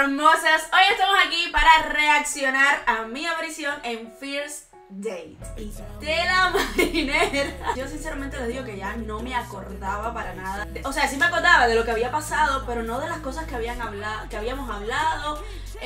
hermosas, hoy estamos aquí para reaccionar a mi aparición en First Date y Tela Marinera. Yo sinceramente les digo que ya no me acordaba para nada. O sea, sí me acordaba de lo que había pasado, pero no de las cosas que habíamos hablado.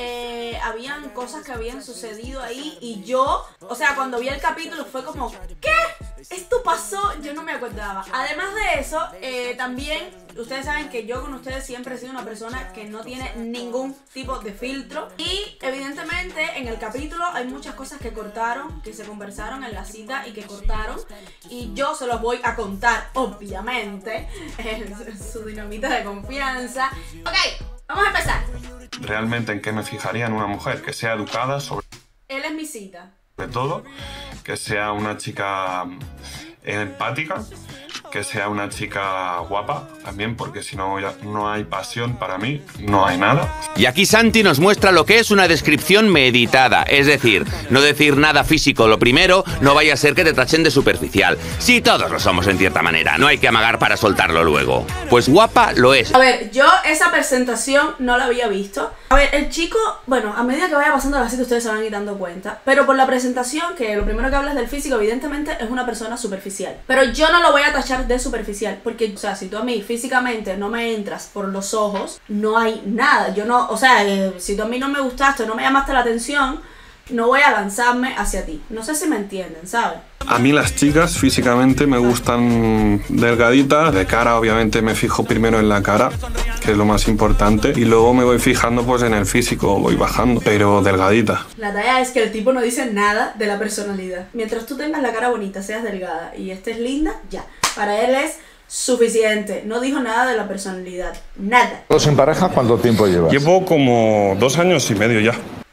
Habían cosas que habían sucedido ahí y yo, o sea, cuando vi el capítulo fue como, ¿qué? ¿Esto pasó? Yo no me acordaba. Además de eso, también ustedes saben que yo con ustedes siempre he sido una persona que no tiene ningún tipo de filtro. Y evidentemente en el capítulo hay muchas cosas que cortaron, que se conversaron en la cita y que cortaron. Y yo se los voy a contar, obviamente, en su dinamita de confianza. Ok, vamos a empezar. Realmente en qué me fijaría en una mujer, que sea educada sobre Él es mi cita. todo, que sea una chica empática, que sea una chica guapa también, porque si no, no hay pasión para mí, no hay nada. Y aquí Santi nos muestra lo que es una descripción meditada, es decir, no decir nada físico lo primero, no vaya a ser que te tachen de superficial. Sí, todos lo somos en cierta manera, no hay que amagar para soltarlo luego. Pues guapa lo es. A ver, yo esa presentación no la había visto. A ver, el chico, bueno, a medida que vaya pasando la cita ustedes se van a ir dando cuenta, pero por la presentación, que lo primero que hablas del físico, evidentemente es una persona superficial. Pero yo no lo voy a tachar de superficial, porque, o sea, si tú a mí físicamente no me entras por los ojos, no hay nada. Yo no, o sea, si tú a mí no me gustaste o no me llamaste la atención, no voy a lanzarme hacia ti. No sé si me entienden, ¿sabes? A mí las chicas físicamente me gustan delgaditas, de cara obviamente me fijo primero en la cara, que es lo más importante, y luego me voy fijando pues en el físico, voy bajando, pero delgadita. La talla es que el tipo no dice nada de la personalidad. Mientras tú tengas la cara bonita, seas delgada y estés linda, ya. Para él es suficiente. No dijo nada de la personalidad, nada. ¿Todos en pareja cuánto tiempo llevas? Llevo como 2 años y medio ya.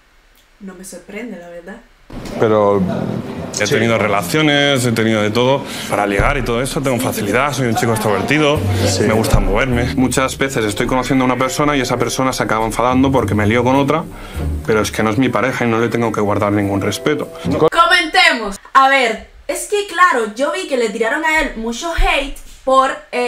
No me sorprende, la verdad. Pero... He tenido relaciones, he tenido de todo. Para ligar y todo eso tengo facilidad, soy un chico extrovertido, me gusta moverme. Muchas veces estoy conociendo a una persona y esa persona se acaba enfadando porque me lío con otra, pero es que no es mi pareja y no le tengo que guardar ningún respeto. Comentemos. A ver, es que claro, yo vi que le tiraron a él mucho hate por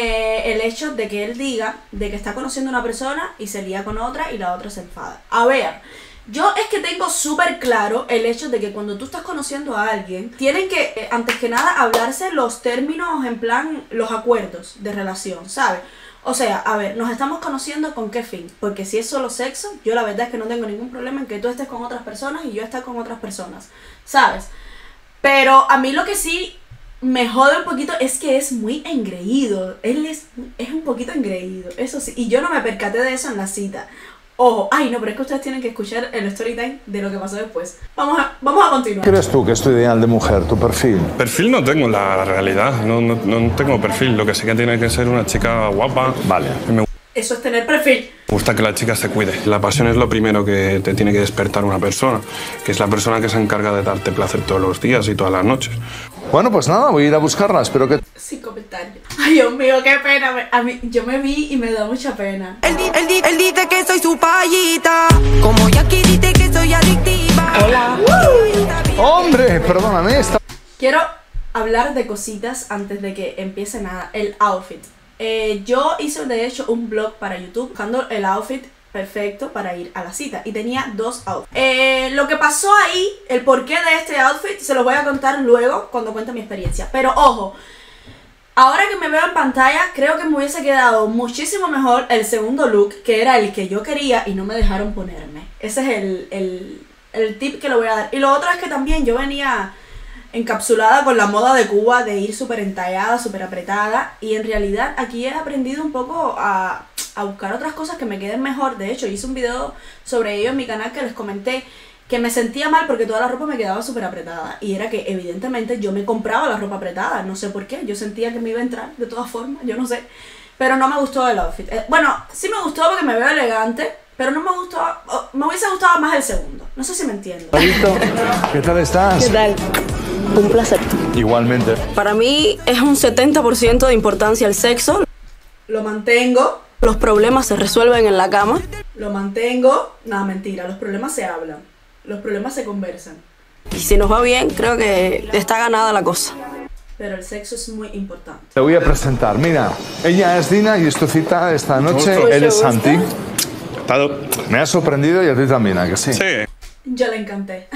el hecho de que él diga de que está conociendo a una persona y se lía con otra y la otra se enfada. A ver, yo es que tengo súper claro el hecho de que cuando tú estás conociendo a alguien, tienen que, antes que nada, hablarse los términos, en plan, los acuerdos de relación, ¿sabes? O sea, a ver, nos estamos conociendo ¿con qué fin? Porque si es solo sexo, yo la verdad es que no tengo ningún problema en que tú estés con otras personas y yo estar con otras personas, ¿sabes? Pero a mí lo que sí me jode un poquito es que es muy engreído. Él es un poquito engreído, eso sí. Y yo no me percaté de eso en la cita. Ojo, ay no, pero es que ustedes tienen que escuchar el story time de lo que pasó después. Vamos a continuar. ¿Qué crees tú que es tu ideal de mujer, tu perfil? Perfil no tengo, la realidad, no tengo perfil. Lo que sí que tiene que ser una chica guapa. Vale. Eso es tener perfil. Me gusta que la chica se cuide. La pasión es lo primero que te tiene que despertar una persona, que es la persona que se encarga de darte placer todos los días y todas las noches. Bueno, pues nada, voy a ir a buscarla, espero que... Sin comentarios. Ay, Dios mío, qué pena. A mí, yo me vi y me da mucha pena. Él dice que soy su payita, como Jackie dice que soy adictiva. Hola. ¡Hombre, perdóname! Quiero hablar de cositas antes de que empiece nada. El outfit. Yo hice de hecho un blog para YouTube buscando el outfit perfecto para ir a la cita y tenía 2 outfits. Lo que pasó ahí, el porqué de este outfit, se los voy a contar luego cuando cuente mi experiencia. Pero ojo, ahora que me veo en pantalla, creo que me hubiese quedado muchísimo mejor el segundo look, que era el que yo quería y no me dejaron ponerme. Ese es el tip que le voy a dar. Y lo otro es que también yo venía encapsulada con la moda de Cuba de ir súper entallada, súper apretada, y en realidad aquí he aprendido un poco a buscar otras cosas que me queden mejor. De hecho, hice un video sobre ello en mi canal que les comenté que me sentía mal porque toda la ropa me quedaba súper apretada, y era que evidentemente yo me compraba la ropa apretada, no sé por qué, yo sentía que me iba a entrar de todas formas, yo no sé, pero no me gustó el outfit. Bueno, sí me gustó porque me veo elegante, pero no me gustó, me hubiese gustado más el segundo, no sé si me entiendo. ¿Qué tal estás? ¿Qué tal? Un placer. Igualmente. Para mí es un 70% de importancia el sexo. Lo mantengo. Los problemas se resuelven en la cama. Lo mantengo. Nada, mentira, los problemas se hablan. Los problemas se conversan. Y si nos va bien, creo que está ganada la cosa. Pero el sexo es muy importante. Te voy a presentar. Mira, ella es Dina y es tu cita esta noche. Él es Santi. impactado. Me ha sorprendido y a ti también, ¿a que sí? Sí, Yo le encanté.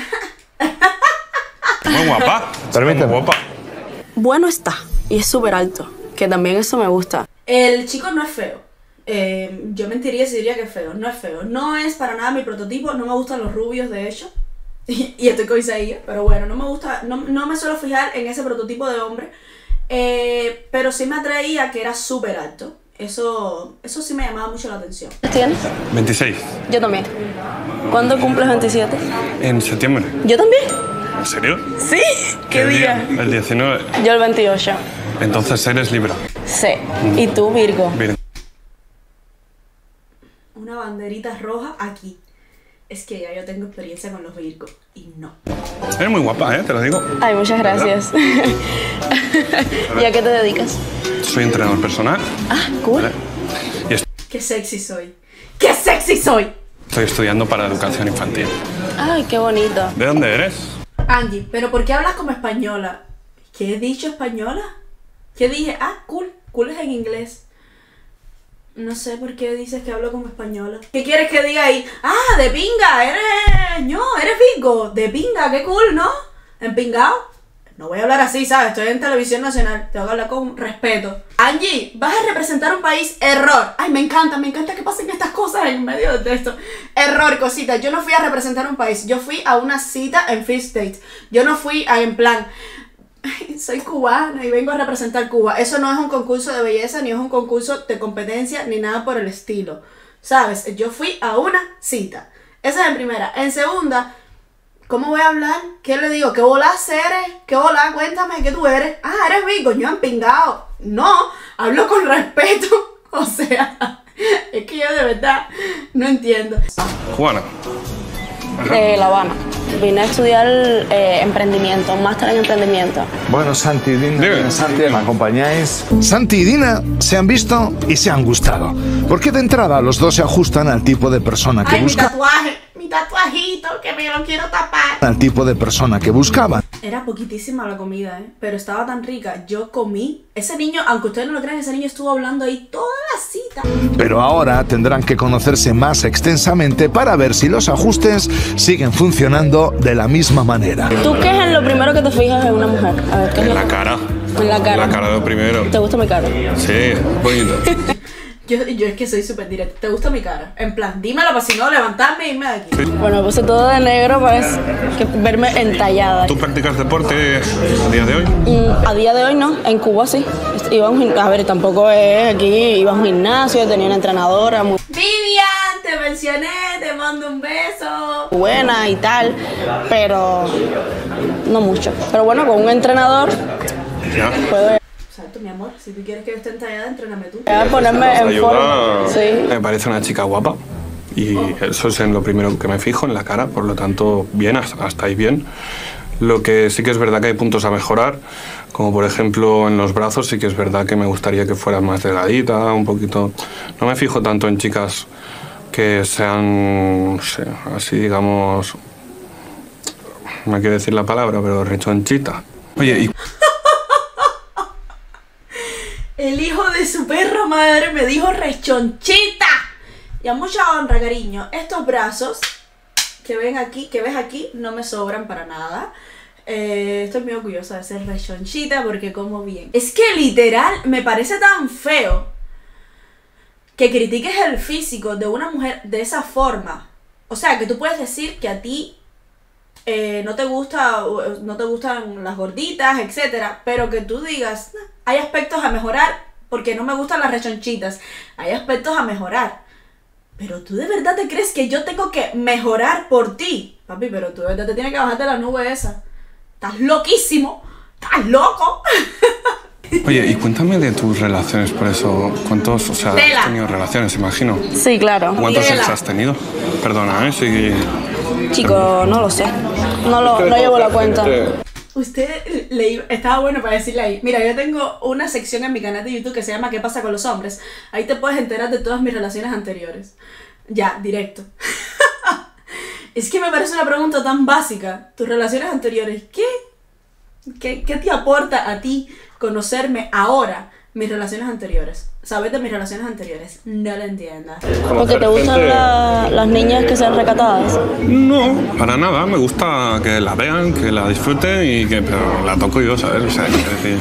muy guapa. Permíteme. Muy guapa. Bueno está, y es súper alto, que también eso me gusta. El chico no es feo. Yo mentiría si diría que es feo. No es feo. No es para nada mi prototipo. No me gustan los rubios, de hecho. Y estoy con Isaías. Pero bueno, no me gusta. No me suelo fijar en ese prototipo de hombre. Pero sí me atraía que era súper alto. Eso sí me llamaba mucho la atención. ¿Tienes? 26. Yo también. ¿Cuándo cumples 27? En septiembre. ¿Yo también? ¿En serio? Sí. ¿Qué día? El 19. Yo el 28. Entonces eres Libra. Sí. ¿Y tú, Virgo? Bien. Una banderita roja aquí. Es que ya yo tengo experiencia con los Virgos. Y no. Eres muy guapa, te lo digo. Ay, muchas gracias. ¿Y a qué te dedicas? Soy entrenador personal. Ah, cool. ¿Vale? Y ¡Qué sexy soy! ¡Qué sexy soy! estoy estudiando para educación infantil. Ay, qué bonito. ¿De dónde eres? Angie, ¿pero por qué hablas como española? ¿Qué he dicho española? ¿Qué dije? Ah, cool. Cool es en inglés. No sé por qué dices que hablo como española. ¿Qué quieres que diga ahí? Ah, de pinga, eres Virgo. De pinga, qué cool, ¿no? ¿Empingado? No voy a hablar así, ¿sabes? Estoy en televisión nacional. Tengo que hablar con respeto. Angie, vas a representar un país. Error. Ay, me encanta que pasen estas cosas en medio de esto. Error, cosita. Yo no fui a representar un país. Yo fui a una cita en Fifth State. Yo no fui a, en plan... Ay, soy cubana y vengo a representar Cuba. Eso no es un concurso de belleza, ni es un concurso de competencia, ni nada por el estilo. ¿Sabes? Yo fui a una cita. Esa es en primera. En segunda, ¿cómo voy a hablar? ¿Qué le digo? ¿Qué bola eres? ¿Qué bola? Cuéntame, ¿qué tú eres? Ah, eres Virgo, yo empingado. No, hablo con respeto. O sea, es que yo de verdad no entiendo. Juana. La Habana. Vine a estudiar emprendimiento, un máster en emprendimiento. Bueno, Santi y Dina, Dime. Santi, ¿me acompañáis? Santi y Dina se han visto y se han gustado. Porque de entrada los dos se ajustan al tipo de persona que Ay, buscan. mi tatuajito, que me lo quiero tapar. Al tipo de persona que buscaban. Era poquitísima la comida, pero estaba tan rica. Yo comí. Ese niño, aunque ustedes no lo crean, ese niño estuvo hablando ahí toda la cita. Pero ahora tendrán que conocerse más extensamente para ver si los ajustes siguen funcionando de la misma manera. ¿Tú qué es en lo primero que te fijas en una mujer? A ver, ¿qué es En lo- la cara. En la cara. La cara de lo primero. ¿Te gusta mi cara? Sí, bonito. Yo es que soy súper directa. ¿Te gusta mi cara? En plan, dímelo para si no levantarme e irme de aquí. Bueno, me puse todo de negro para verme entallada. ¿Tú practicas deporte a día de hoy? A día de hoy no, en Cuba sí. Iba a un a ver, tampoco es aquí, iba a un gimnasio, tenía una entrenadora muy Vivian, te mencioné, te mando un beso. buena y tal, pero no mucho. Pero bueno, con un entrenador Ya. puedo Exacto, mi amor. Si tú quieres que yo esté entallada, entréname tú. ponerme en Ayuda. forma. Sí. Me parece una chica guapa. Y eso es en lo primero que me fijo, en la cara. Por lo tanto, bien, hasta ahí bien. Lo que sí que es verdad que hay puntos a mejorar, como por ejemplo en los brazos, sí que es verdad que me gustaría que fuera más delgadita, un poquito... No me fijo tanto en chicas que sean, no sé, así digamos... No quiero decir la palabra, pero rechonchita. Oye, ¿y El hijo de su perra madre me dijo rechonchita. Y a mucha honra, cariño. Estos brazos que ves aquí, no me sobran para nada. Estoy muy orgullosa de ser rechonchita porque como bien. Es que literal me parece tan feo que critiques el físico de una mujer de esa forma. O sea, que tú puedes decir que a ti no te gustan las gorditas, etcétera, pero que tú digas, "Nah, hay aspectos a mejorar porque no me gustan las rechonchitas, hay aspectos a mejorar". Pero tú de verdad te crees que yo tengo que mejorar por ti, papi, pero tú de verdad te tienes que bajar de la nube esa. Estás loquísimo, estás loco. Oye, y cuéntame de tus relaciones, por eso, ¿cuántos, o sea, Tela. has tenido relaciones, imagino? Sí, claro. ¿Cuántos Tela. ex has tenido? Perdona, si... Chico, no lo sé. No llevo la cuenta. Usted estaba bueno para decirle ahí. Mira, yo tengo una sección en mi canal de YouTube que se llama ¿Qué pasa con los hombres? Ahí te puedes enterar de todas mis relaciones anteriores. Ya, directo. Es que me parece una pregunta tan básica. Tus relaciones anteriores, ¿qué te aporta a ti conocerme ahora? mis relaciones anteriores. ¿Sabes de mis relaciones anteriores? No lo entiendas. Porque te gustan las niñas que sean recatadas. No, para nada. Me gusta que la vean, que la disfruten y que... Pero la toco yo, ¿sabes? O sea, ¿qué decir?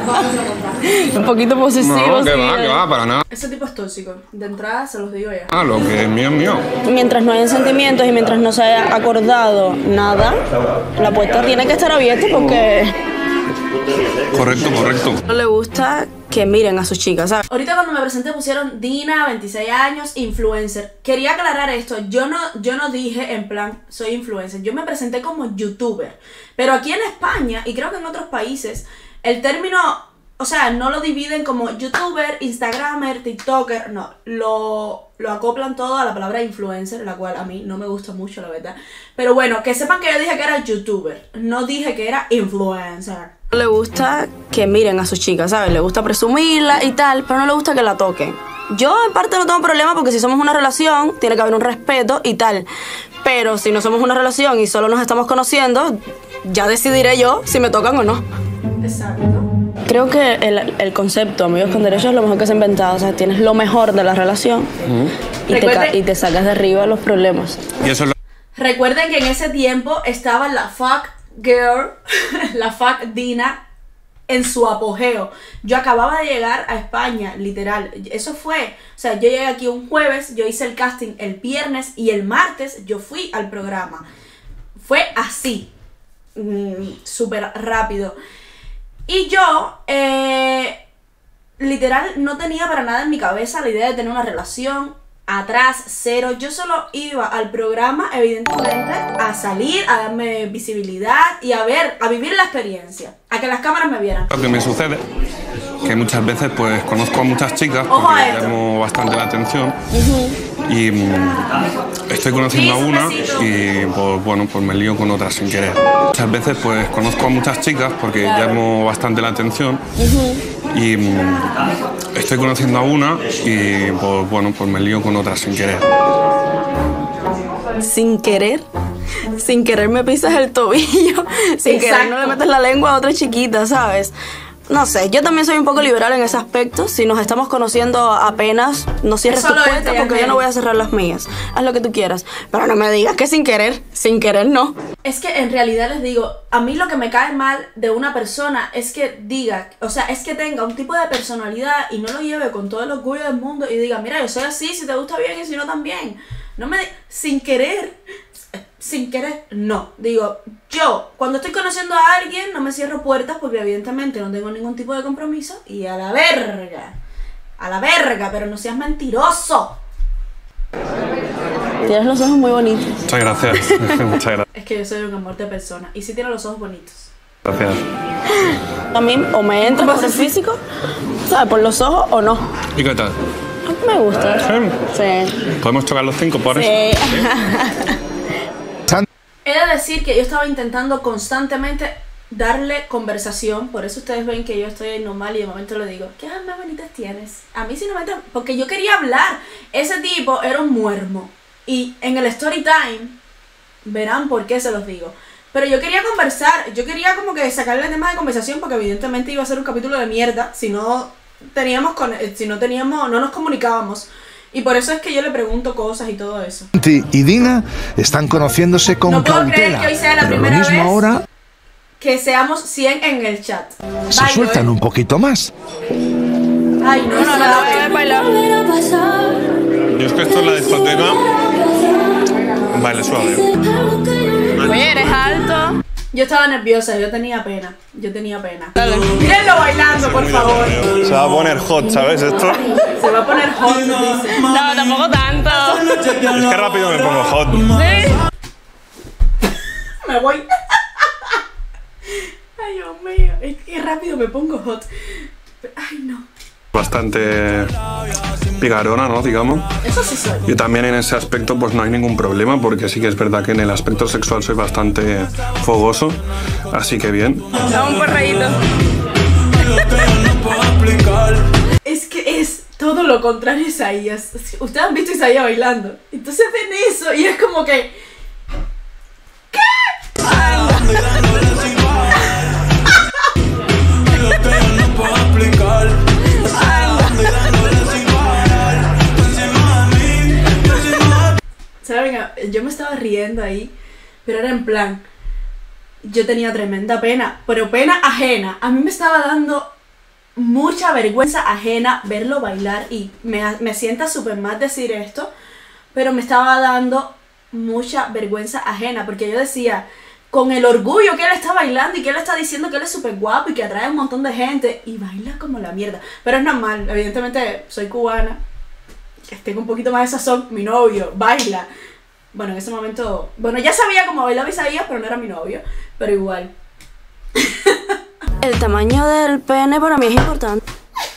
Un poquito posesivo. No, que sí, va, para nada. Ese tipo es tóxico. De entrada se los digo ya. Ah, lo que es mío es mío. Mientras no hayan sentimientos y mientras no se haya acordado nada, la puerta tiene que estar abierta porque... Correcto. No le gusta que miren a sus chicas, ¿sabes? Ahorita cuando me presenté pusieron Dina, 26 años, influencer. Quería aclarar esto, yo no dije en plan soy influencer, yo me presenté como youtuber. Pero aquí en España, y creo que en otros países, el término, o sea, no lo dividen como youtuber, instagramer, tiktoker, no. Lo acoplan todo a la palabra influencer, la cual a mí no me gusta mucho, la verdad. Pero bueno, que sepan que yo dije que era youtuber, no dije que era influencer. No le gusta que miren a sus chicas, ¿sabes? Le gusta presumirla y tal, pero no le gusta que la toquen. Yo en parte no tengo problema porque si somos una relación tiene que haber un respeto y tal. Pero si no somos una relación y solo nos estamos conociendo, ya decidiré yo si me tocan o no. Exacto. Creo que el concepto amigos con derechos es lo mejor que se ha inventado. O sea, tienes lo mejor de la relación y te sacas de arriba los problemas. Y eso es lo... Recuerden que en ese tiempo estaba la fuck girl, la fuck Dina, en su apogeo. Yo acababa de llegar a España, literal. Eso fue, o sea, yo llegué aquí un jueves, yo hice el casting el viernes y el martes yo fui al programa. Fue así, súper rápido. Y yo, literal, no tenía para nada en mi cabeza la idea de tener una relación. Atrás, cero. Yo solo iba al programa, evidentemente, a salir, a darme visibilidad y a vivir la experiencia, a que las cámaras me vieran. Lo que me sucede, que muchas veces pues conozco a muchas chicas porque llamo bastante la atención y estoy conociendo a una y pues bueno, pues me lío con otras sin querer. Muchas veces pues conozco a muchas chicas porque llamo bastante la atención y estoy conociendo a una y pues bueno, pues me lío con otras sin querer. Sin querer. Sin querer me pisas el tobillo. Sin querer no le metes la lengua a otra chiquita, ¿sabes? No sé, yo también soy un poco liberal en ese aspecto. Si nos estamos conociendo apenas, no cierres tu puerta porque yo no voy a cerrar las mías. Haz lo que tú quieras. Pero no me digas que sin querer no. Es que en realidad les digo, a mí lo que me cae mal de una persona es que diga, o sea, es que tenga un tipo de personalidad y no lo lleve con todo el orgullo del mundo y diga, mira, yo soy así, si te gusta bien y si no también. No me sin querer, no. Digo, yo cuando estoy conociendo a alguien no me cierro puertas porque evidentemente no tengo ningún tipo de compromiso y a la verga, pero no seas mentiroso. Tienes los ojos muy bonitos. Muchas gracias. Muchas gracias. Es que yo soy un amor de persona y sí tiene los ojos bonitos. Gracias. A mí o me entra por el físico, ¿sabes? Por los ojos o no. ¿Y qué tal? A mí me gusta. Sí. ¿Podemos tocar los 5 por eso? He de decir que yo estaba intentando constantemente darle conversación, por eso ustedes ven que yo estoy normal y de momento le digo, ¿qué más bonitas tienes? A mí sí no me entra, porque yo quería hablar. Ese tipo era un muermo y en el story time verán por qué se los digo. Pero yo quería conversar, yo quería como que sacarle temas de conversación porque evidentemente iba a ser un capítulo de mierda si no no nos comunicábamos. Y por eso es que yo le pregunto cosas y todo eso. Santi y Dina están conociéndose con cautela, que hoy sea la pero lo primera mismo vez ahora que seamos 100 en el chat. se sueltan un poquito más. Ay, no, no, Yo es que esto es la discoteca. Vale, suave. Oye, eres alto. Yo estaba nerviosa, yo tenía pena. Mírenlo bailando, por favor. Se va a poner hot, ¿sabes esto? Se va a poner hot, dice. No, tampoco tanto. Es que rápido me pongo hot. Me voy. Ay, Dios mío. Es que rápido me pongo hot. Ay, no. Bastante picarona, ¿no? Digamos. Eso sí soy. Yo también en ese aspecto pues no hay ningún problema porque sí que es verdad que en el aspecto sexual soy bastante fogoso, así que bien. Da un porreíto. Es que es todo lo contrario a Isaías. Ustedes han visto a Isaías bailando. Entonces ven eso y es como que... ¿Qué? yo me estaba riendo ahí, pero era en plan, yo tenía tremenda pena, pero pena ajena. A mí me estaba dando mucha vergüenza ajena verlo bailar y me sienta súper mal decir esto, pero me estaba dando mucha vergüenza ajena porque yo decía, con el orgullo que él está bailando y que él está diciendo que él es súper guapo y que atrae a un montón de gente y baila como la mierda. Pero es normal, evidentemente soy cubana, tengo un poquito más de sazón, mi novio baila. Bueno, en ese momento, bueno, ya sabía cómo bailaba Isaías, pero no era mi novio, pero igual. El tamaño del pene para mí es importante.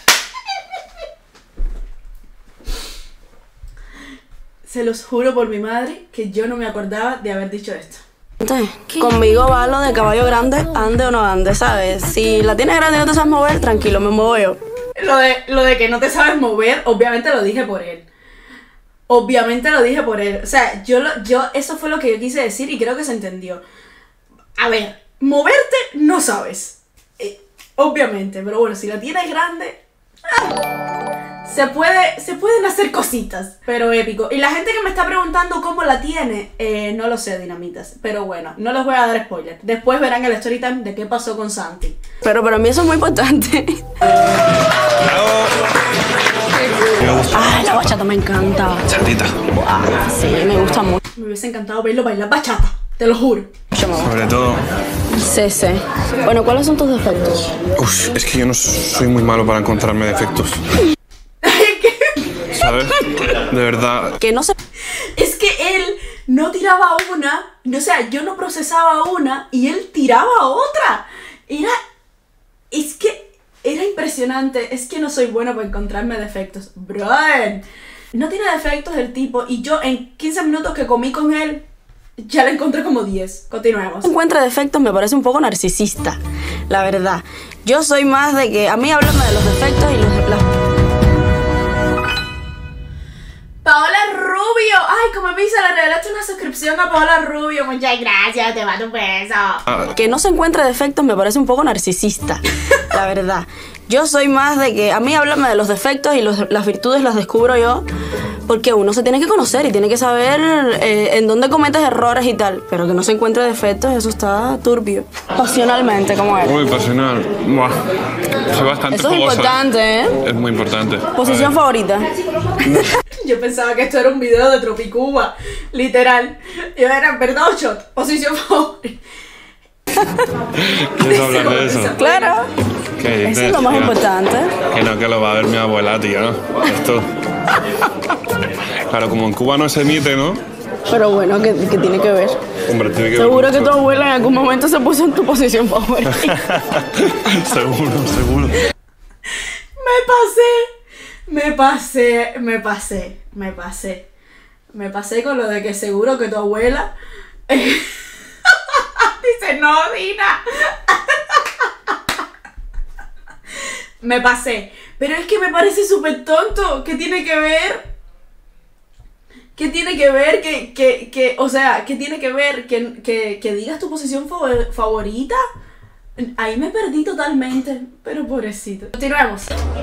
Se los juro por mi madre que yo no me acordaba de haber dicho esto. Conmigo va lo de caballo grande, ande o no ande, ¿sabes? Si la tienes grande y no te sabes mover, tranquilo, me muevo yo. Lo de que no te sabes mover, obviamente lo dije por él. Obviamente lo dije por él. O sea, yo eso fue lo que yo quise decir y creo que se entendió. A ver, moverte no sabes. Obviamente, pero bueno, si la tienes grande... Se pueden hacer cositas, pero épico. Y la gente que me está preguntando cómo la tiene, no lo sé, dinamitas. Pero bueno, no les voy a dar spoiler. Después verán el story time de qué pasó con Santi. Pero para mí eso es muy importante. Ay, la bachata me encanta. Chatita. Sí, me gusta mucho. Me hubiese encantado verlo bailar bachata, te lo juro. Sobre todo... Sí, sí. Bueno, ¿cuáles son tus defectos? Uf, es que yo no soy muy malo para encontrarme defectos. ¿Sabes? De verdad. Que no sé. Es que él no tiraba una, o sea, yo no procesaba una y él tiraba otra. Es que era impresionante. Es que no soy bueno para encontrarme defectos. Brother, no tiene defectos el tipo y yo en 15 minutos que comí con él ya le encontré como 10. Continuemos. Encuentra defectos me parece un poco narcisista, la verdad. Yo soy más de que a mí háblame de los defectos y las... Paola Rubio, ay, como me dice, le regalaste una suscripción a Paola Rubio. Muchas gracias, te mando un beso. Que no se encuentre defectos me parece un poco narcisista, la verdad. Yo soy más de que a mí háblame de los defectos y las virtudes las descubro yo, porque uno se tiene que conocer y tiene que saber en dónde cometes errores y tal, pero que no se encuentre defectos, eso está turbio. Pasionalmente, ¿cómo es? Muy pasional. Buah. Soy bastante Eso es fogosa. importante, ¿eh? Es muy importante. Posición favorita. Yo pensaba que esto era un video de Tropicuba, literal. Yo era, perdón, shot, posición favorita. ¿Quieres hablar de eso? Claro. ¿Qué Eso es lo más importante. Que lo va a ver mi abuela, tío. Esto. Claro, como en Cuba no se emite, ¿no? Pero bueno, ¿qué tiene que ver? Hombre, tiene que Seguro ver que mucho. tu abuela en algún momento se puso en tu posición favorita. Seguro. Me pasé con lo de que seguro que tu abuela... Dice, no, Dina. Me pasé. Pero es que me parece súper tonto. ¿Qué tiene que ver? ¿Qué tiene que ver o sea, qué tiene que ver que digas tu posición favorita? Ahí me perdí totalmente. Pero pobrecito. Continuemos.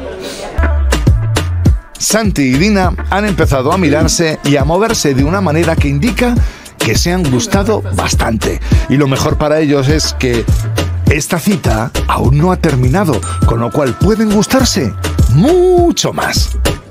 Santi y Dina han empezado a mirarse y a moverse de una manera que indica que se han gustado bastante. Y lo mejor para ellos es que esta cita aún no ha terminado, con lo cual pueden gustarse mucho más.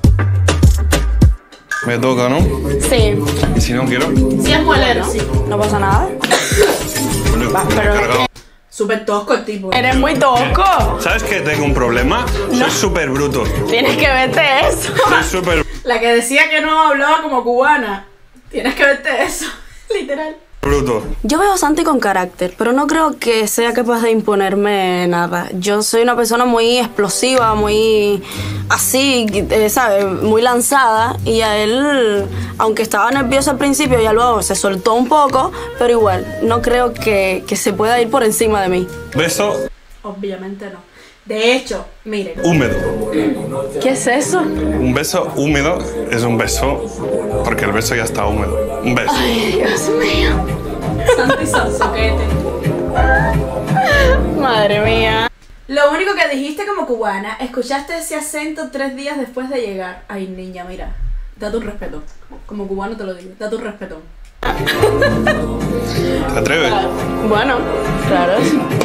Me toca, ¿no? Sí. Y si no quiero. Si es molero. No pasa nada. Bueno, pero- me he cargado. Súper tosco el tipo. Eres muy tosco. ¿Sabes que tengo un problema? Soy súper bruto. Tienes que verte eso. Soy súper La que decía que no hablaba como cubana. Tienes que verte eso. Literal. bruto. Yo veo a Santi con carácter, pero no creo que sea capaz de imponerme nada. Yo soy una persona muy explosiva, muy así, ¿sabes? Muy lanzada. Y a él, aunque estaba nervioso al principio, ya luego se soltó un poco, pero igual, no creo que se pueda ir por encima de mí. Beso Obviamente no. De hecho, miren. húmedo. ¿Qué es eso? Un beso húmedo es un beso porque el beso ya está húmedo. Un beso. Ay, Dios mío. Santi Sansoquete. Madre mía. Lo único que dijiste como cubana, escuchaste ese acento 3 días después de llegar. Ay, niña, mira. Date un respeto. Como cubano te lo digo. Date un respeto. ¿Te atreves? Bueno, claro.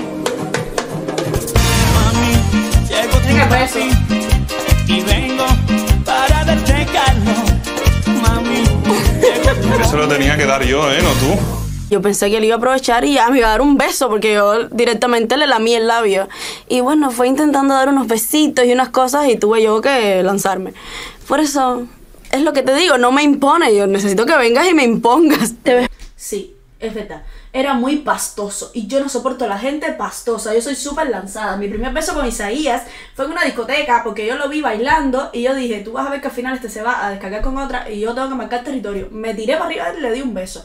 Venga, beso. Y vengo para darte calor, mami. Eso lo tenía que dar yo, ¿no tú? Yo pensé que él iba a aprovechar y ya me iba a dar un beso porque yo directamente le lamí el labio. Y bueno, fue intentando dar unos besitos y unas cosas y tuve yo que lanzarme. Por eso, es lo que te digo, no me impone. Yo necesito que vengas y me impongas. ¿Te ves? Sí, es verdad. Era muy pastoso y yo no soporto a la gente pastosa. Yo soy súper lanzada. Mi primer beso con Isaías fue en una discoteca porque yo lo vi bailando y yo dije, tú vas a ver que al final este se va a descargar con otra y yo tengo que marcar territorio. Me tiré para arriba y le di un beso.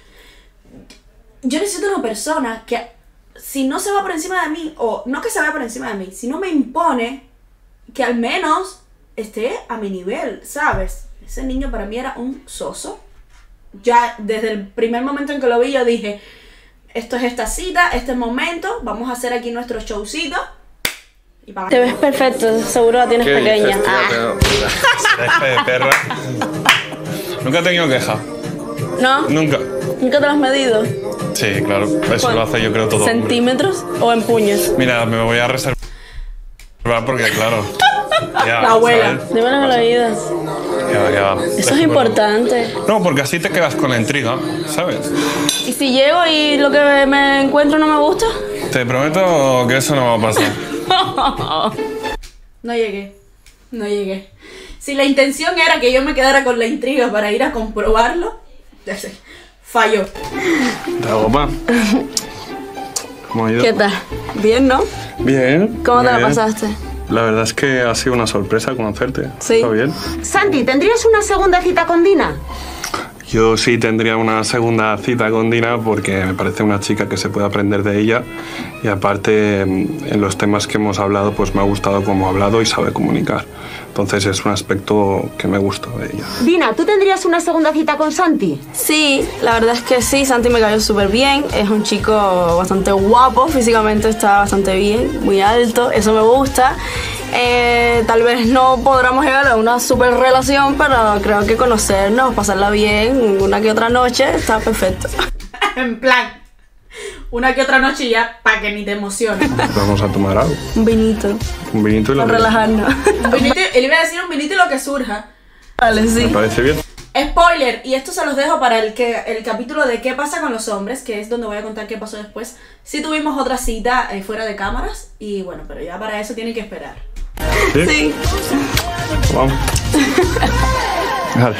Yo necesito una persona que, si no se va por encima de mí, o no que se vaya por encima de mí, si no me impone, que al menos esté a mi nivel, ¿sabes? Ese niño para mí era un soso. Ya desde el primer momento en que lo vi yo dije, esto es esta cita, este es el momento, vamos a hacer aquí nuestro showcito. Y para... Te ves perfecto, seguro la tienes pequeña. Deja de perra. Nunca he tenido queja. ¿No? Nunca. ¿Nunca te lo has medido? Sí, claro. Eso lo hace yo creo todo. ¿Centímetros o en puños? Mira, me voy a reservar porque claro. Ya, la abuela. ¿sabes? Dímelo en el oído. Ya. Eso es importante. No, porque así te quedas con la intriga, ¿sabes? ¿Y si llego y lo que me encuentro no me gusta? Te prometo que eso no va a pasar. No llegué. Si la intención era que yo me quedara con la intriga para ir a comprobarlo, ya sé, falló. ¿Está guapa? ¿Cómo ha ido? ¿Qué tal? ¿Bien, no? Bien. ¿Cómo te la bien. pasaste? La verdad es que ha sido una sorpresa conocerte. Sí. Está bien. Santi, ¿tendrías una segunda cita con Dina? Yo sí tendría una segunda cita con Dina porque me parece una chica que se puede aprender de ella y aparte en los temas que hemos hablado pues me ha gustado cómo ha hablado y sabe comunicar. Entonces es un aspecto que me gusta de ella. Dina, ¿tú tendrías una segunda cita con Santi? Sí, la verdad es que sí, Santi me cayó súper bien. Es un chico bastante guapo, físicamente está bastante bien, muy alto, eso me gusta. Tal vez no podamos llegar a una super relación, pero creo que conocernos, pasarla bien, una que otra noche, está perfecto. En plan, una que otra noche ya para que ni te emociones. Vamos a tomar algo. Un vinito, Un vinito y lo para relajarnos. Un vinito, él iba a decir un vinito y lo que surja. Vale, sí. ¿Me parece bien? Spoiler, y esto se los dejo para el capítulo de qué pasa con los hombres, que es donde voy a contar qué pasó después. Sí tuvimos otra cita fuera de cámaras, y bueno, pero ya para eso tienen que esperar. ¿Sí? Sí. Vamos. Vale.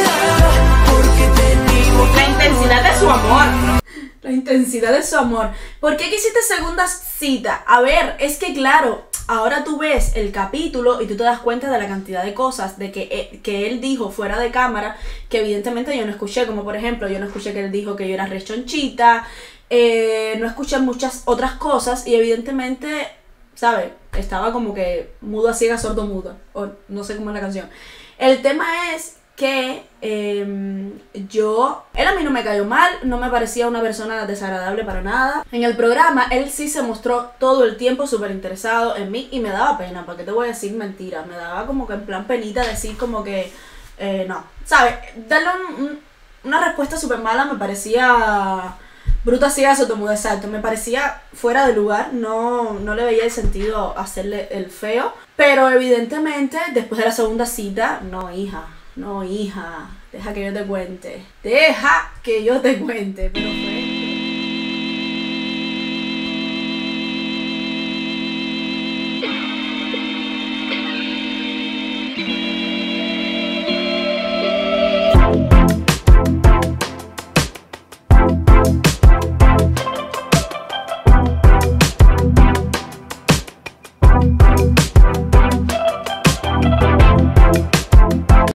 La intensidad de su amor. La intensidad de su amor. ¿Por qué quisiste segunda cita? A ver, es que claro, ahora tú ves el capítulo y tú te das cuenta de la cantidad de cosas de que él dijo fuera de cámara que evidentemente yo no escuché. Como por ejemplo, yo no escuché que él dijo que yo era rechonchita. No escuché muchas otras cosas y evidentemente, ¿sabes? Estaba como que mudo a ciega, sordo mudo. O no sé cómo es la canción. El tema es que él a mí no me cayó mal, no me parecía una persona desagradable para nada. En el programa él sí se mostró todo el tiempo súper interesado en mí y me daba pena, ¿para qué te voy a decir mentira? Me daba como que en plan penita decir como que no, ¿sabes? Darle una respuesta súper mala me parecía bruta, ciega, sordomuda, exacto. Me parecía fuera de lugar, no le veía el sentido hacerle el feo. Pero evidentemente, después de la segunda cita, no, hija, deja que yo te cuente. Pero fue